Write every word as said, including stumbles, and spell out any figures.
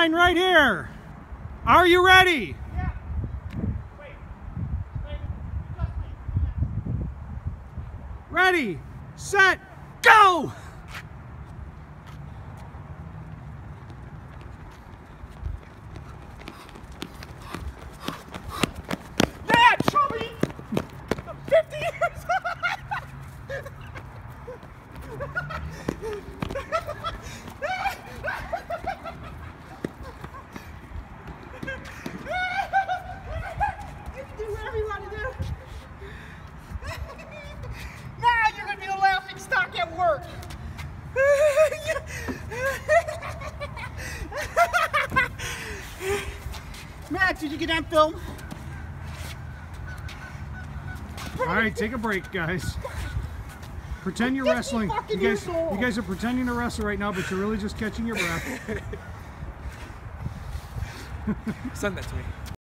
line right here. Are you ready? Yeah. Wait. Wait. Trust me. Ready, set, go! Yeah, chubby! fifty years You can do whatever you want to do. Now you're going to be the laughing stock at work. Matt, did you get on film? All right, take a break, guys. Pretend you're wrestling. You guys, you guys are pretending to wrestle right now, but you're really just catching your breath. Send that to me.